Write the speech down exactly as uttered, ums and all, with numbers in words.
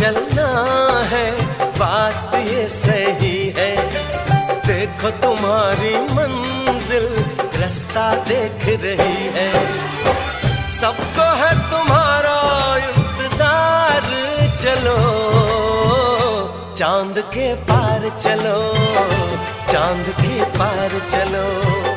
चलना है, बात ये सही है। देखो तुम्हारी मंजिल रास्ता देख रही है। सबको है तुम्हारा इंतजार, चलो चांद के पार चलो, चांद के पार चलो।